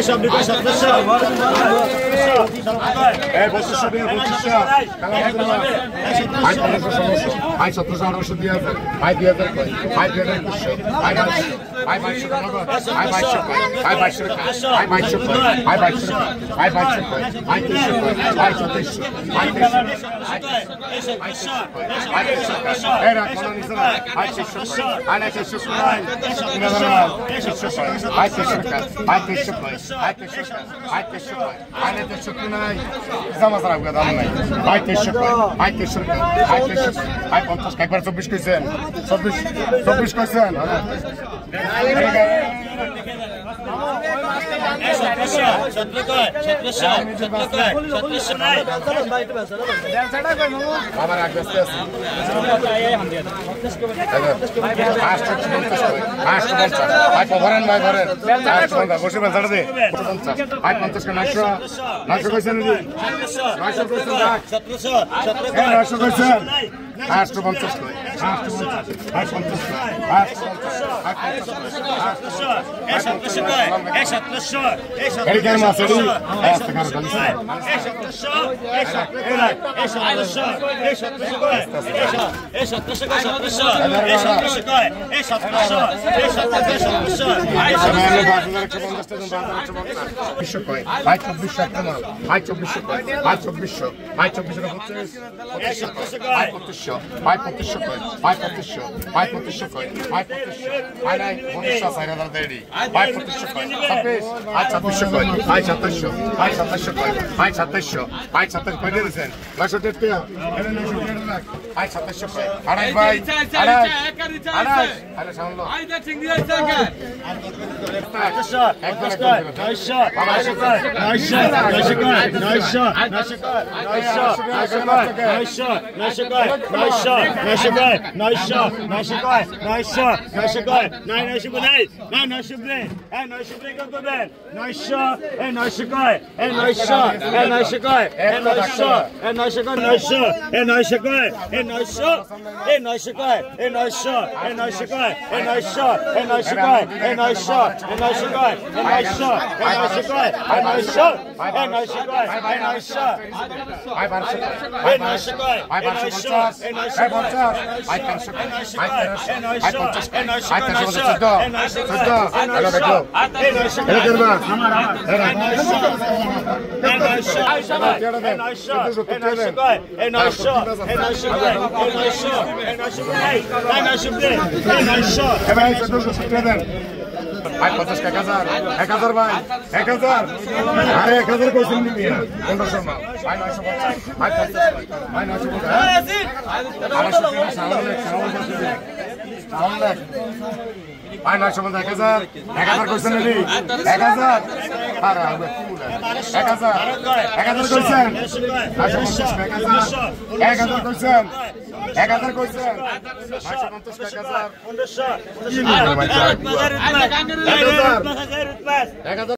একবার 24 কইছেন 24 কইছেন আমার এক ব্যস্ত আছে ভরেন ভাই ভরেন বসে বেচাটা দে 50 900 কইছেন 900 কইছেন 900 কইছেন 850 কই 1000 ভাই 1000 আরে 1000 কইছেন নি 1500 না ভাই 950 ভাই 50 ভাই 1000 কইছেন নি 1000 আরে 1000 কইছেন 1000 কইছেন 1000 কইছেন 950 1000